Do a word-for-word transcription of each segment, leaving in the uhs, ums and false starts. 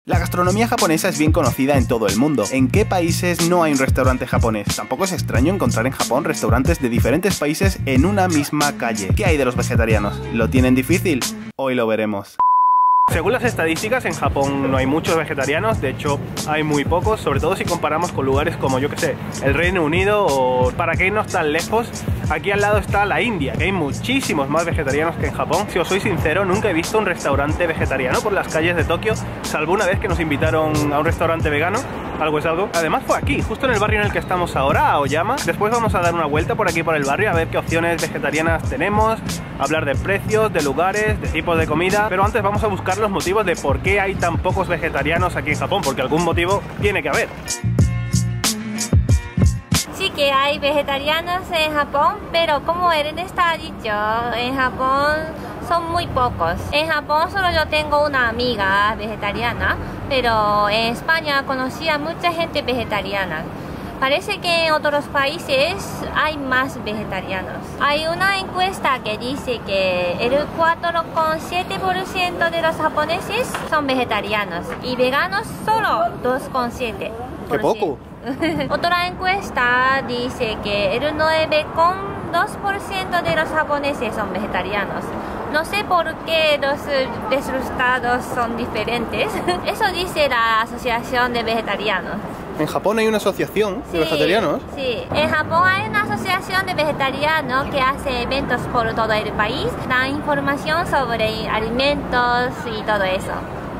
La gastronomía japonesa es bien conocida en todo el mundo. ¿En qué países no hay un restaurante japonés? Tampoco es extraño encontrar en Japón restaurantes de diferentes países en una misma calle. ¿Qué hay de los vegetarianos? ¿Lo tienen difícil? Hoy lo veremos. Según las estadísticas, en Japón no hay muchos vegetarianos, de hecho hay muy pocos, sobre todo si comparamos con lugares como, yo que sé, el Reino Unido o, para que irnos tan lejos, aquí al lado está la India, que hay muchísimos más vegetarianos que en Japón. Si os soy sincero, nunca he visto un restaurante vegetariano por las calles de Tokio, salvo una vez que nos invitaron a un restaurante vegano, algo es algo. Además fue aquí, justo en el barrio en el que estamos ahora, Aoyama. Después vamos a dar una vuelta por aquí por el barrio a ver qué opciones vegetarianas tenemos, hablar de precios, de lugares, de tipos de comida, pero antes vamos a buscar los motivos de por qué hay tan pocos vegetarianos aquí en Japón, porque algún motivo tiene que haber. Sí que hay vegetarianos en Japón, pero como Ernest ha dicho, en Japón son muy pocos. En Japón solo yo tengo una amiga vegetariana, pero en España conocí a mucha gente vegetariana. Parece que en otros países hay más vegetarianos. Hay una encuesta que dice que el cuatro coma siete por ciento de los japoneses son vegetarianos y veganos solo dos coma siete por ciento. ¡Qué poco! Otra encuesta dice que el nueve coma dos por ciento de los japoneses son vegetarianos. No sé por qué los resultados son diferentes. Eso dice la Asociación de Vegetarianos. ¿En Japón hay una asociación Sí, de vegetarianos? Sí, en Japón hay una asociación de vegetarianos que hace eventos por todo el país, dan información sobre alimentos y todo eso.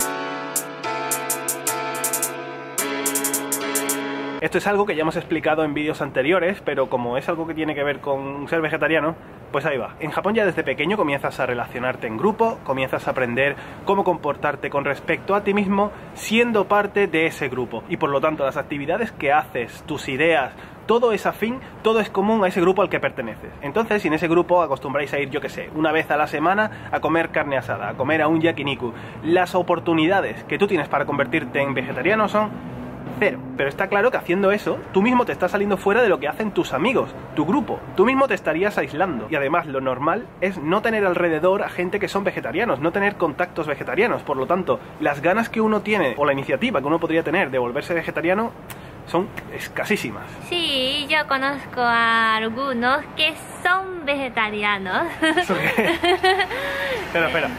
Esto es algo que ya hemos explicado en vídeos anteriores, pero como es algo que tiene que ver con ser vegetariano, pues ahí va. En Japón ya desde pequeño comienzas a relacionarte en grupo, comienzas a aprender cómo comportarte con respecto a ti mismo, siendo parte de ese grupo. Y por lo tanto las actividades que haces, tus ideas, todo es afín, todo es común a ese grupo al que perteneces. Entonces, si en ese grupo acostumbráis a ir, yo que sé, una vez a la semana a comer carne asada, a comer a un yakiniku, las oportunidades que tú tienes para convertirte en vegetariano son cero. Pero está claro que haciendo eso, tú mismo te estás saliendo fuera de lo que hacen tus amigos, tu grupo. Tú mismo te estarías aislando. Y además, lo normal es no tener alrededor a gente que son vegetarianos, no tener contactos vegetarianos. Por lo tanto, las ganas que uno tiene, o la iniciativa que uno podría tener de volverse vegetariano, son escasísimas. Sí, yo conozco a algunos que son vegetarianos. ¿Eso qué? Espera, espera.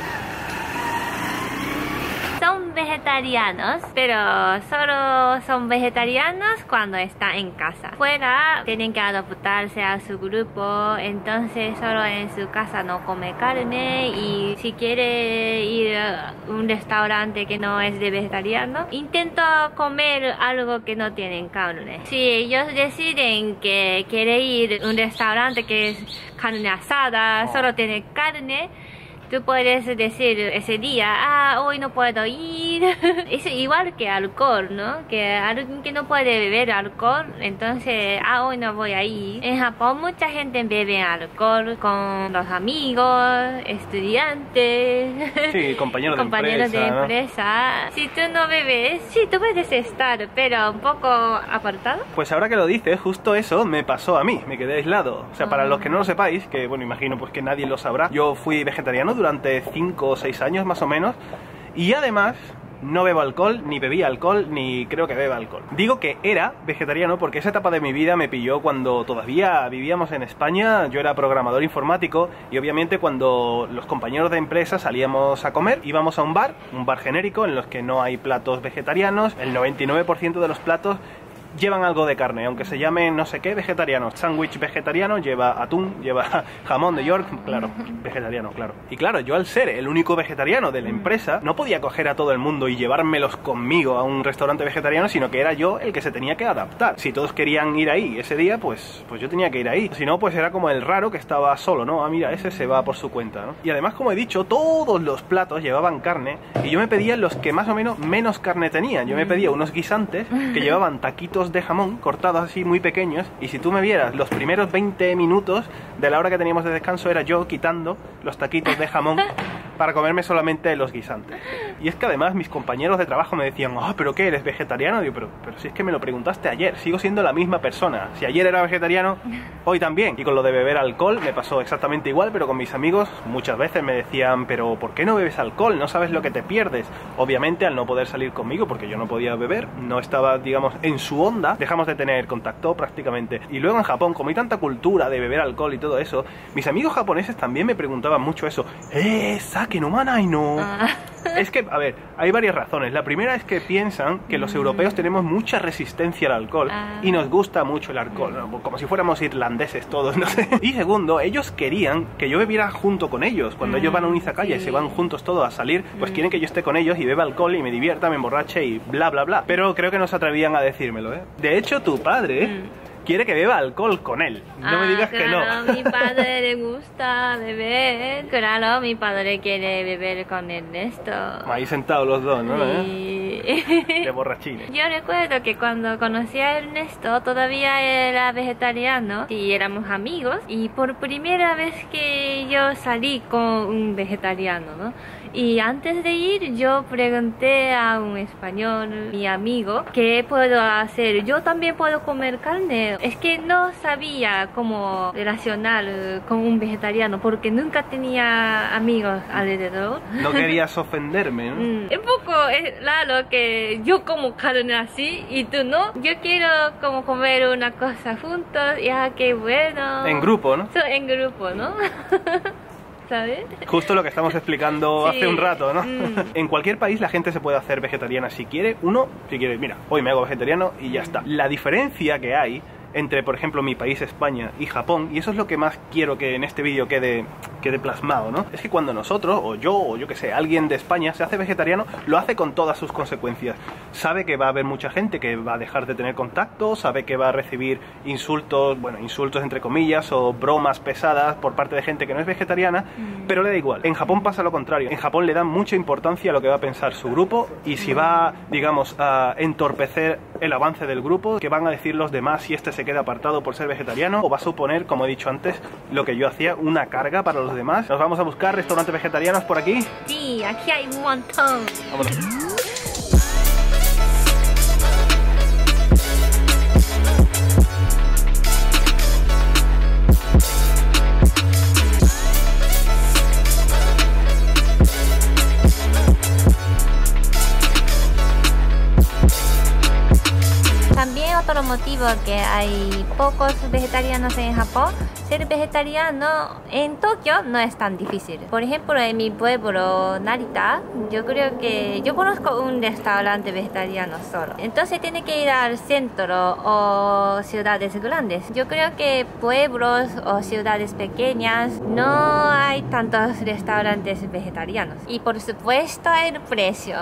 Son vegetarianos, pero solo son vegetarianos cuando están en casa. Fuera tienen que adaptarse a su grupo, entonces solo en su casa no come carne, y si quiere ir a un restaurante que no es de vegetariano, intenta comer algo que no tienen carne. Si ellos deciden que quiere ir a un restaurante que es carne asada, solo tiene carne, tú puedes decir ese día, ah, hoy no puedo ir. Es igual que alcohol, ¿no? Que alguien que no puede beber alcohol, entonces, ah, hoy no voy a ir. En Japón mucha gente bebe alcohol con los amigos, estudiantes, Sí, compañeros de compañeros empresa, de ¿no? empresa. Si tú no bebes, sí, tú puedes estar, pero un poco apartado. Pues ahora que lo dices, justo eso me pasó a mí, me quedé aislado. O sea, para Ah. los que no lo sepáis, que bueno, imagino pues que nadie lo sabrá, yo fui vegetariano durante cinco o seis años más o menos, y además no bebo alcohol, ni bebí alcohol, ni creo que beba alcohol. Digo que era vegetariano porque esa etapa de mi vida me pilló cuando todavía vivíamos en España. Yo era programador informático y obviamente cuando los compañeros de empresa salíamos a comer, íbamos a un bar, un bar genérico en los que no hay platos vegetarianos. El noventa y nueve por ciento de los platos llevan algo de carne, aunque se llame no sé qué vegetariano. Sándwich vegetariano, lleva atún, lleva jamón de York, claro, vegetariano, claro. Y claro, yo al ser el único vegetariano de la empresa, no podía coger a todo el mundo y llevármelos conmigo a un restaurante vegetariano, sino que era yo el que se tenía que adaptar. Si todos querían ir ahí ese día, pues, pues yo tenía que ir ahí. Si no, pues era como el raro que estaba solo, ¿no? Ah, mira, ese se va por su cuenta, ¿no? Y además, como he dicho, todos los platos llevaban carne y yo me pedía los que más o menos menos carne tenían. Yo me pedía unos guisantes que llevaban taquitos de jamón cortados así muy pequeños, y si tú me vieras los primeros veinte minutos de la hora que teníamos de descanso era yo quitando los taquitos de jamón para comerme solamente los guisantes. Y es que además mis compañeros de trabajo me decían, ah, ¿pero qué? ¿Eres vegetariano? Digo, pero, pero si es que me lo preguntaste ayer, sigo siendo la misma persona. Si ayer era vegetariano, hoy también. Y con lo de beber alcohol me pasó exactamente igual, pero con mis amigos muchas veces me decían, pero ¿por qué no bebes alcohol? No sabes lo que te pierdes. Obviamente al no poder salir conmigo, porque yo no podía beber, no estaba, digamos, en su onda, dejamos de tener contacto prácticamente. Y luego en Japón, como hay tanta cultura de beber alcohol y todo eso, mis amigos japoneses también me preguntaban mucho eso. ¡Eh, sake no manai no! Ah. Es que, a ver, hay varias razones. La primera es que piensan que los europeos tenemos mucha resistencia al alcohol ah. y nos gusta mucho el alcohol, ¿no? Como si fuéramos irlandeses todos, no sé. Y segundo, ellos querían que yo bebiera junto con ellos. Cuando mm, ellos van a un izakaya sí. y se van juntos todos a salir, pues mm. quieren que yo esté con ellos y beba alcohol y me divierta, me emborrache y bla, bla, bla. Pero creo que no se atrevían a decírmelo, ¿eh? De hecho, tu padre... Mm. quiere que beba alcohol con él. No ah, me digas claro, que no. Mi padre le gusta beber. Claro, mi padre quiere beber con Ernesto. Ahí sentados los dos, ¿no? Sí. ¿Eh? De borrachines. Yo recuerdo que cuando conocí a Ernesto todavía era vegetariano y éramos amigos. Y por primera vez que yo salí con un vegetariano, ¿no? Y antes de ir yo pregunté a un español, mi amigo, ¿qué puedo hacer? Yo también puedo comer carne. Es que no sabía cómo relacionar con un vegetariano porque nunca tenía amigos alrededor. No querías ofenderme, ¿no? Mm, un poco es raro que yo como carne así y tú no. Yo quiero como comer una cosa juntos. Ya, qué bueno. En grupo, ¿no? So, en grupo, ¿no? ¿Sabes? Justo lo que estamos explicando sí. hace un rato, ¿no? Mm. En cualquier país la gente se puede hacer vegetariana si quiere. Uno, si quiere, mira, hoy me hago vegetariano y ya está. La diferencia que hay entre, por ejemplo, mi país, España, y Japón, y eso es lo que más quiero que en este vídeo quede, quede plasmado, ¿no? Es que cuando nosotros, o yo, o yo que sé, alguien de España se hace vegetariano, lo hace con todas sus consecuencias. Sabe que va a haber mucha gente que va a dejar de tener contacto, sabe que va a recibir insultos, bueno, insultos entre comillas, o bromas pesadas por parte de gente que no es vegetariana, mm. pero le da igual. En Japón pasa lo contrario. En Japón le dan mucha importancia a lo que va a pensar su grupo, y si va, digamos, a entorpecer el avance del grupo, que van a decir los demás si este se queda apartado por ser vegetariano, o va a suponer, como he dicho antes, lo que yo hacía, una carga para los demás. Nos vamos a buscar restaurantes vegetarianos por aquí. Sí, aquí hay un montón. Vámonos. También otro motivo que hay pocos vegetarianos en Japón, ser vegetariano en Tokio no es tan difícil. Por ejemplo, en mi pueblo, Narita, yo creo que yo conozco un restaurante vegetariano solo. Entonces tiene que ir al centro o ciudades grandes. Yo creo que pueblos o ciudades pequeñas no hay tantos restaurantes vegetarianos. Y por supuesto el precio.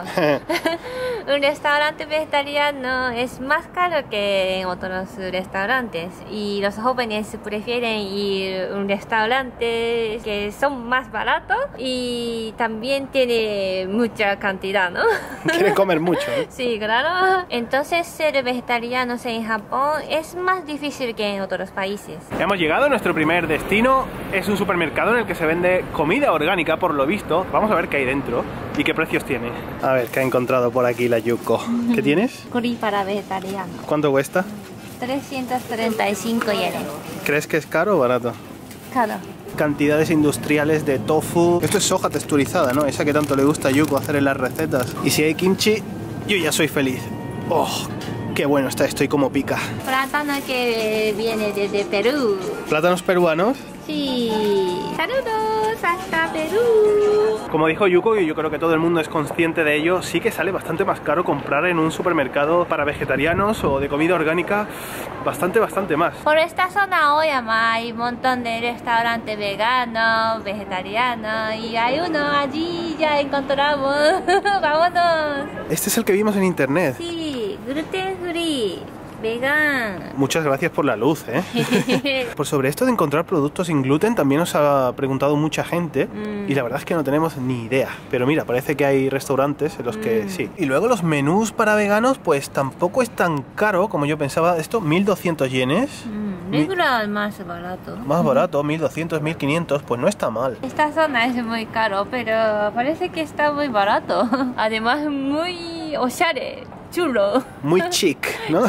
Un restaurante vegetariano es más caro que en otros restaurantes y los jóvenes prefieren ir a un restaurante que son más baratos y también tiene mucha cantidad, ¿no? Quiere comer mucho, ¿no? Sí, claro. Entonces ser vegetarianos en Japón es más difícil que en otros países. Hemos llegado a nuestro primer destino. Es un supermercado en el que se vende comida orgánica, por lo visto. Vamos a ver qué hay dentro y qué precios tiene. A ver, ¿qué ha encontrado por aquí la Yuko? ¿Qué tienes? Curry para vegetariano. ¿Cuánto cuesta? trescientos treinta y cinco yenes. ¿Crees que es caro o barato? Caro. Cantidades industriales de tofu. Esto es soja texturizada, ¿no? Esa que tanto le gusta a Yuko hacer en las recetas. Y si hay kimchi, yo ya soy feliz. ¡Oh! ¡Qué bueno está! Estoy como pica. Plátano que viene desde Perú. ¿Plátanos peruanos? Sí. ¡Saludos hasta Perú! Como dijo Yuko, y yo creo que todo el mundo es consciente de ello, sí que sale bastante más caro comprar en un supermercado para vegetarianos o de comida orgánica, bastante, bastante más. Por esta zona Oyama hay un montón de restaurantes veganos, vegetarianos, y hay uno allí, ya encontramos. ¡Vámonos! Este es el que vimos en internet. Sí, gluten free. Vegan. Muchas gracias por la luz, ¿eh? Pues sobre esto de encontrar productos sin gluten también nos ha preguntado mucha gente mm. y la verdad es que no tenemos ni idea. Pero mira, parece que hay restaurantes en los que mm. sí. Y luego los menús para veganos pues tampoco es tan caro como yo pensaba. Esto, mil doscientos yenes. Mm. Regular más barato. Más barato, mil doscientos, mil quinientos, pues no está mal. Esta zona es muy caro, pero parece que está muy barato. Además, muy oshare, chulo. Muy chic, ¿no?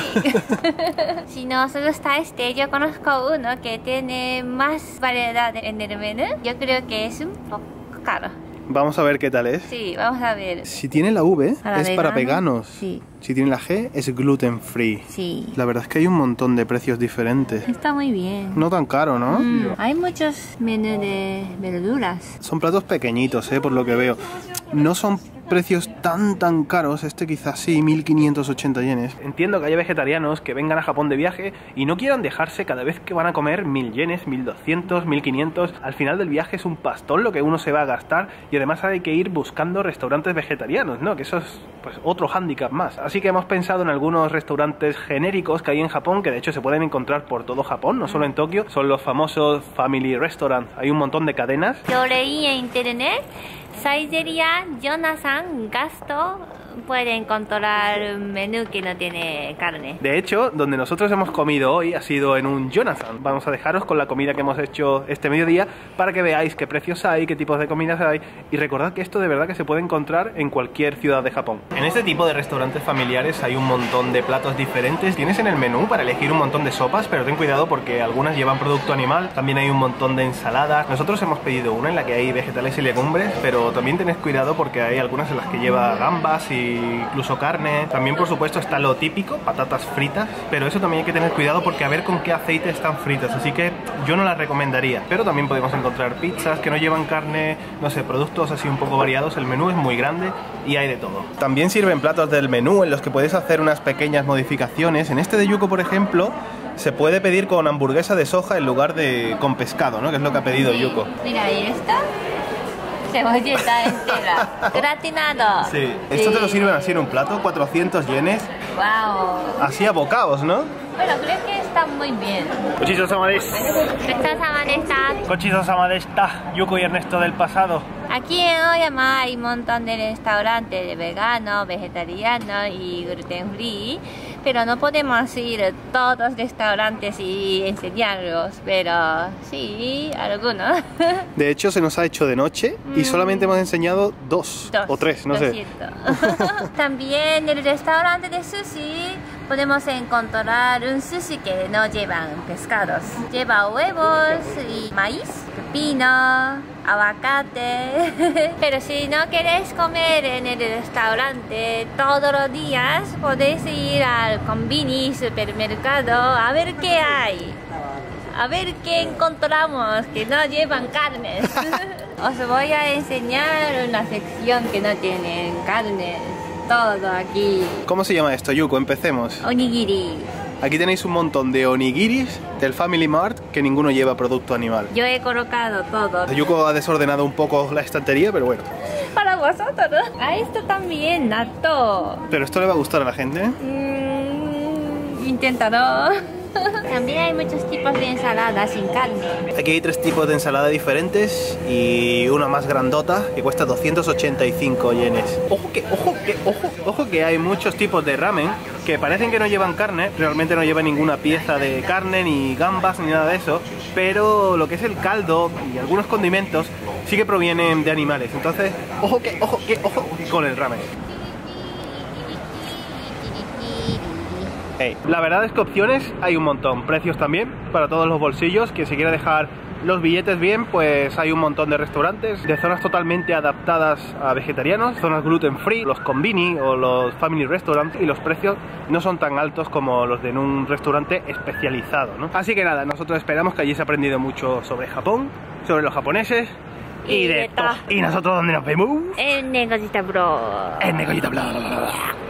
Si no os gusta este, yo conozco uno que tiene más variedad en el menú. Yo creo que es un poco caro. Vamos a ver qué tal es. Sí, vamos a ver. Si tiene la V, ¿Para es para vegano? veganos. Sí. Si tiene la G, es gluten free. Sí. La verdad es que hay un montón de precios diferentes. Está muy bien. No tan caro, ¿no? Mm, hay muchos menús de verduras. Son platos pequeñitos, ¿eh? Por lo que veo. No son precios tan tan caros, este quizás sí, mil quinientos ochenta yenes. Entiendo que haya vegetarianos que vengan a Japón de viaje y no quieran dejarse cada vez que van a comer mil yenes, mil doscientos, mil quinientos. Al final del viaje es un pastón lo que uno se va a gastar y además hay que ir buscando restaurantes vegetarianos, ¿no? Que eso es pues otro hándicap más. Así que hemos pensado en algunos restaurantes genéricos que hay en Japón, que de hecho se pueden encontrar por todo Japón, no solo en Tokio. Son los famosos Family Restaurants. Hay un montón de cadenas. Yo leí en internet, Saizeria Jonathan Gasto puede encontrar un menú que no tiene carne. De hecho, donde nosotros hemos comido hoy ha sido en un Jonathan. Vamos a dejaros con la comida que hemos hecho este mediodía para que veáis qué precios hay, qué tipos de comidas hay y recordad que esto de verdad que se puede encontrar en cualquier ciudad de Japón. En este tipo de restaurantes familiares hay un montón de platos diferentes. Tienes en el menú para elegir un montón de sopas, pero ten cuidado porque algunas llevan producto animal. También hay un montón de ensaladas. Nosotros hemos pedido una en la que hay vegetales y legumbres, pero también tened cuidado porque hay algunas en las que lleva gambas y incluso carne. También por supuesto está lo típico, patatas fritas, pero eso también hay que tener cuidado porque a ver con qué aceite están fritas, así que yo no las recomendaría. Pero también podemos encontrar pizzas que no llevan carne, no sé, productos así un poco variados. El menú es muy grande y hay de todo. También sirven platos del menú en los que puedes hacer unas pequeñas modificaciones. En este de Yuko, por ejemplo, se puede pedir con hamburguesa de soja en lugar de con pescado, ¿no? Que es lo que ha pedido Sí. Yuko. Mira, ahí está. Cebolleta entera. Gratinado. Sí. Esto te lo sirven así en un plato, cuatrocientos yenes, Wow. así a bocados, ¿no? Bueno, creo que está muy bien. Gochizo-sama desu. Gochizo-sama deshita. Gochizo-sama deshita. Yuko y Ernesto del pasado. Aquí en Oyama hay un montón de restaurantes de vegano, vegetariano y gluten free, pero no podemos ir a todos los restaurantes y enseñarlos, pero sí, algunos. De hecho, se nos ha hecho de noche y Mm. solamente hemos enseñado dos, Dos, o tres, no lo sé. siento. También en el restaurante de sushi podemos encontrar un sushi que no llevan pescados. Lleva huevos y maíz, pepino, aguacate. Pero si no queréis comer en el restaurante todos los días, podéis ir al konbini, supermercado, a ver qué hay. A ver qué encontramos que no llevan carnes. Os voy a enseñar una sección que no tienen carnes. Todo aquí. ¿Cómo se llama esto, Yuko? Empecemos. Onigiri. Aquí tenéis un montón de onigiris del Family Mart que ninguno lleva producto animal. Yo he colocado todo. Yuko ha desordenado un poco la estantería, pero bueno. Para vosotros. A esto también, natto. Pero esto le va a gustar a la gente. Mm, inténtalo. También hay muchos tipos de ensaladas sin carne. Aquí hay tres tipos de ensalada diferentes y una más grandota que cuesta doscientos ochenta y cinco yenes. Ojo que, ojo que, ojo, ojo que hay muchos tipos de ramen que parecen que no llevan carne, realmente no llevan ninguna pieza de carne, ni gambas, ni nada de eso, pero lo que es el caldo y algunos condimentos sí que provienen de animales. Entonces, ojo que, ojo que, ojo con el ramen. Hey, la verdad es que opciones hay un montón, precios también para todos los bolsillos. Quien se quiera dejar los billetes bien, pues hay un montón de restaurantes de zonas totalmente adaptadas a vegetarianos, zonas gluten free, los konbini o los family restaurants, y los precios no son tan altos como los de en un restaurante especializado, ¿no? Así que nada, nosotros esperamos que hayáis aprendido mucho sobre Japón, sobre los japoneses y, Y de de todo. todo. ¿Y nosotros dónde nos vemos? En Negocita Bro. En Negollita Bla.